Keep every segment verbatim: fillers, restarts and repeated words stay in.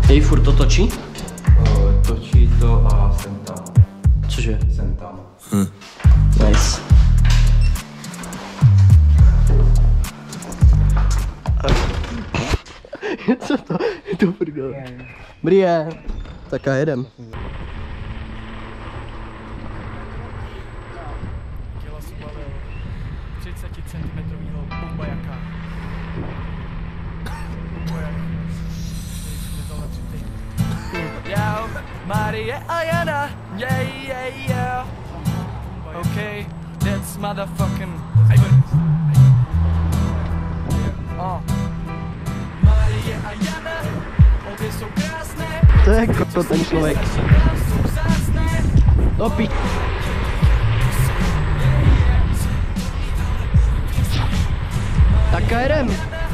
Jej furt to točí? Uh, točí to a jsem tam. Cože? Jsem tam. Hm. Nice. Co to? Je to prdel. Brie. Tak a jedem. Těla zbavil třicet centimetrovýho bombajaka. Bombajak. Yo, Marie a Jana. Yeah, yeah, yeah. Okay, that's motherfucking. Oh. Marie a Jana. Obě jsou krásné. To je jako ten člověk. No pi... Tak a jedem.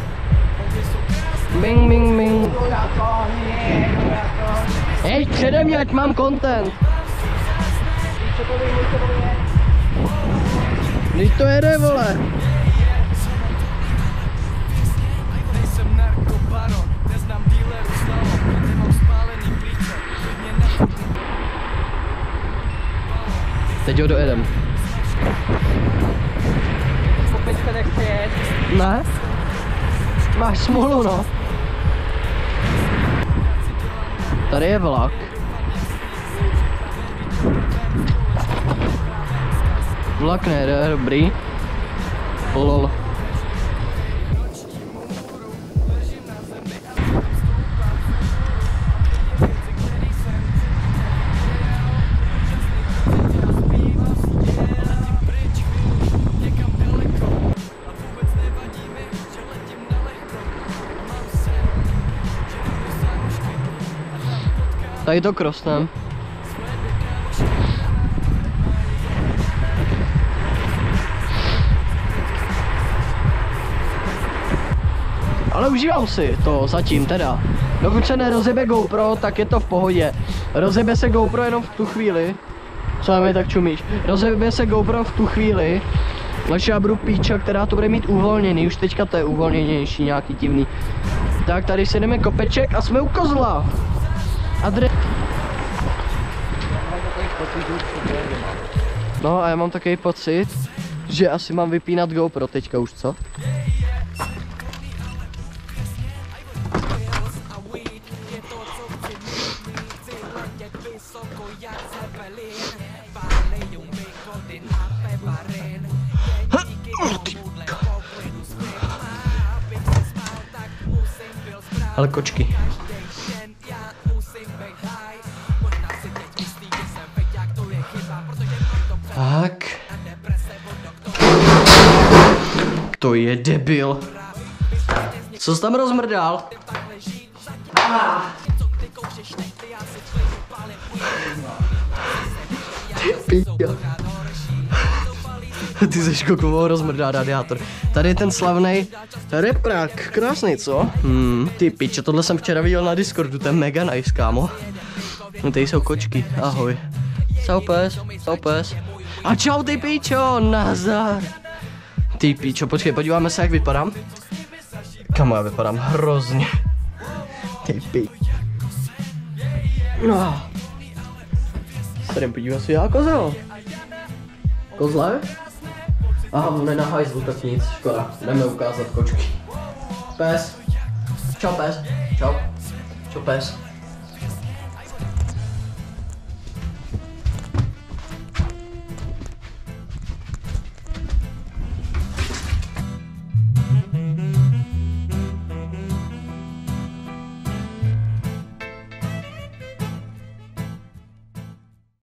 Bing, bing, bing. Hej, přede mě, ať mám content. Když to jede, vole. Nejsem narkobaron, neznám dealeru slalom, nemám spálený klíče, klidně ne. Teď ho dojedem. Kopečka nechce jet. Ne? Máš smůlu, no. Tady je vlak. Vlak nejde, dobrý. Lol. Tady to krosnem. Ale užívám si to zatím teda. Dokud se nerozjebe GoPro, tak je to v pohodě. Rozjebe se GoPro jenom v tu chvíli. Co na mě tak čumíš? Rozjebe se GoPro v tu chvíli. Až já budu píča, která to bude mít uvolněný. Už teďka to je uvolněnější, nějaký divný. Tak tady si jdeme kopeček a jsme u kozla. Adre... No a já mám takový pocit, že asi mám vypínat GoPro teďka už, co? Ale kočky. Tak. To je debil. Co jsi tam rozmrdal? Ah. Ty píďo. Ty seš kokovo rozmrdá radiátor. Tady je ten slavnej reprák, krásný, co? Hmm, ty piče, tohle jsem včera viděl na Discordu, to je mega nice, kámo. No tady jsou kočky, ahoj. Čau pes, čau pes. A čau ty píčo, nazdar. Ty píčo, počkej, podíváme se, jak vypadám. Kamo, já vypadám hrozně. Ty píčo. No. Tady podívá se, já kozel. Kozle? Aha, on je na hajzlu, tak nic, škoda. Jdeme ukázat kočky. Pes. Čau pes. Čau. Čau pes.